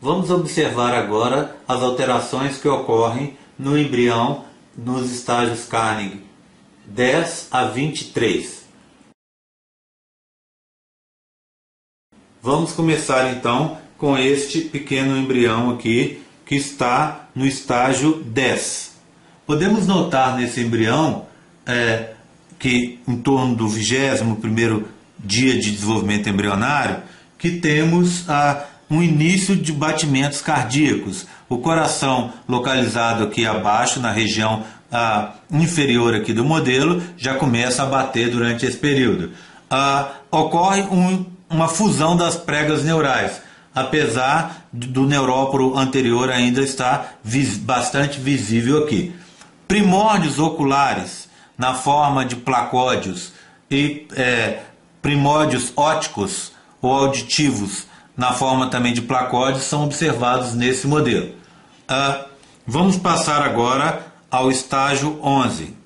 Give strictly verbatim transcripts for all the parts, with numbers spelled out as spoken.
Vamos observar agora as alterações que ocorrem no embrião nos estágios Carnegie dez a vinte e três. Vamos começar então com este pequeno embrião aqui que está no estágio dez. Podemos notar nesse embrião é, que em torno do vigésimo primeiro dia de desenvolvimento embrionário que temos a um início de batimentos cardíacos. O coração localizado aqui abaixo, na região ah, inferior aqui do modelo, já começa a bater durante esse período. Ah, ocorre um, uma fusão das pregas neurais, apesar do neuróporo anterior ainda estar vis, bastante visível aqui. Primórdios oculares na forma de placódios e é, primórdios ópticos ou auditivos na forma também de placódios são observados nesse modelo. Ah, vamos passar agora ao estágio onze.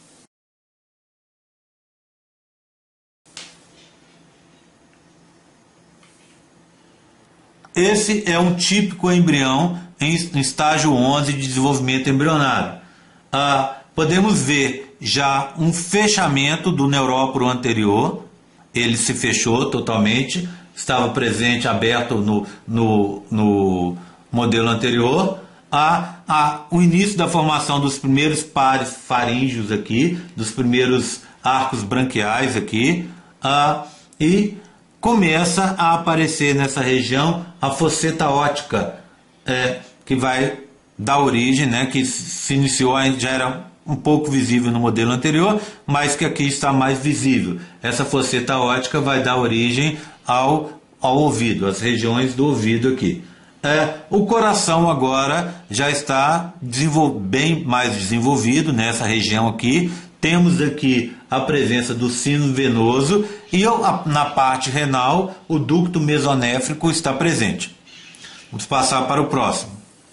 Esse é um típico embrião em estágio onze de desenvolvimento embrionário. Ah, podemos ver já um fechamento do neuróporo anterior, ele se fechou totalmente, estava presente, aberto no, no, no modelo anterior. Há, há o início da formação dos primeiros pares faríngeos aqui, dos primeiros arcos branquiais aqui, ah, e começa a aparecer nessa região a fosseta óptica, é, que vai dar origem, né, que se iniciou, já era um pouco visível no modelo anterior, mas que aqui está mais visível. Essa fosseta óptica vai dar origem ao, ao ouvido, as regiões do ouvido aqui. É, o coração agora já está bem mais desenvolvido nessa região aqui. Temos aqui a presença do sino venoso e na parte renal o ducto mesonéfrico está presente. Vamos passar para o próximo.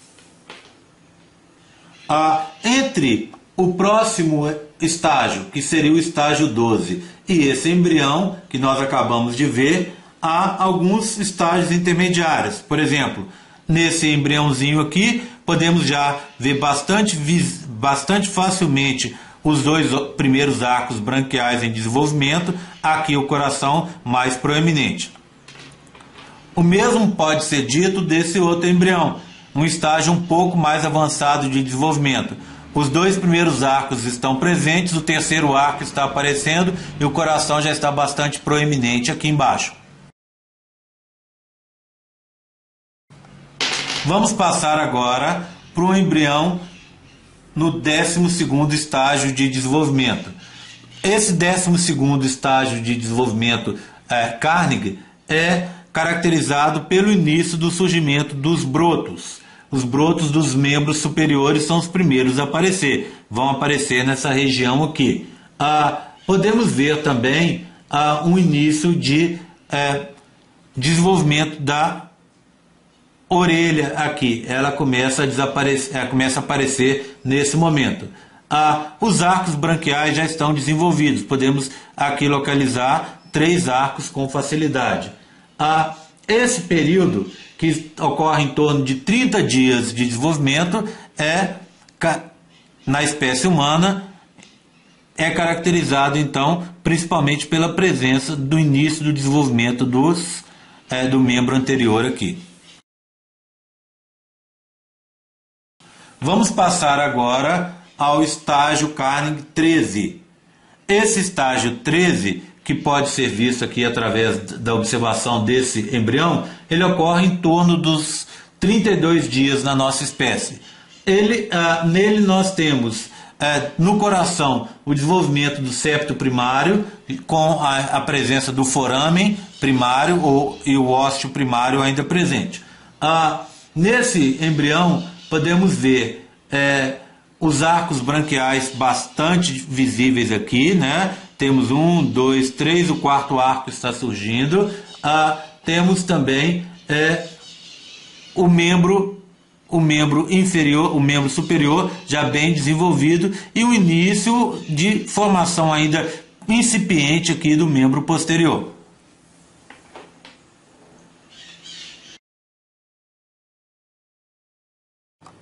Ah, entre o próximo estágio, que seria o estágio doze, e esse embrião que nós acabamos de ver, há alguns estágios intermediários. Por exemplo, nesse embriãozinho aqui, podemos já ver bastante, bastante facilmente os dois primeiros arcos branquiais em desenvolvimento, aqui o coração mais proeminente. O mesmo pode ser dito desse outro embrião, um estágio um pouco mais avançado de desenvolvimento. Os dois primeiros arcos estão presentes, o terceiro arco está aparecendo e o coração já está bastante proeminente aqui embaixo. Vamos passar agora para o embrião no décimo segundo estágio de desenvolvimento. Esse décimo segundo estágio de desenvolvimento é, Carnegie é caracterizado pelo início do surgimento dos brotos. Os brotos dos membros superiores são os primeiros a aparecer, vão aparecer nessa região aqui. Ah, podemos ver também ah, um início de é, desenvolvimento da orelha aqui, ela começa a desaparecer, ela começa a aparecer nesse momento. Ah, os arcos branquiais já estão desenvolvidos, podemos aqui localizar três arcos com facilidade. Ah, esse período, que ocorre em torno de trinta dias de desenvolvimento, é, na espécie humana, é caracterizado então principalmente pela presença do início do desenvolvimento dos, é, do membro anterior aqui. Vamos passar agora ao estágio Carnegie treze. Esse estágio treze, que pode ser visto aqui através da observação desse embrião, ele ocorre em torno dos trinta e dois dias na nossa espécie. Ele, ah, nele nós temos ah, no coração o desenvolvimento do septo primário, com a, a presença do foramen primário ou, e o ósteo primário ainda presente. Ah, nesse embrião podemos ver é, os arcos branquiais bastante visíveis aqui, né? Temos um, dois, três, o quarto arco está surgindo. Ah, temos também é, o membro, o membro inferior, o membro superior já bem desenvolvido e o início de formação ainda incipiente aqui do membro posterior.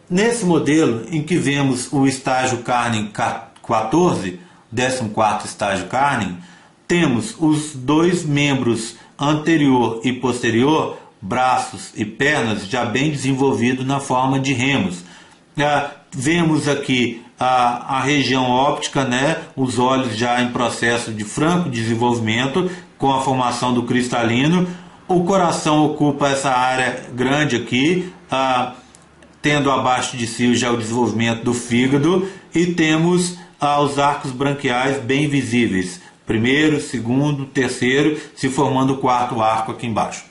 Nesse modelo, em que vemos o estágio Carney quatorze, décimo quarto estágio Carney, temos os dois membros anterior e posterior, braços e pernas, já bem desenvolvidos na forma de remos. Ah, vemos aqui a, a região óptica, né, os olhos já em processo de franco desenvolvimento, com a formação do cristalino. O coração ocupa essa área grande aqui, ah, tendo abaixo de si já o desenvolvimento do fígado, e temos ah, os arcos branquiais bem visíveis, primeiro, segundo, terceiro, se formando o quarto arco aqui embaixo.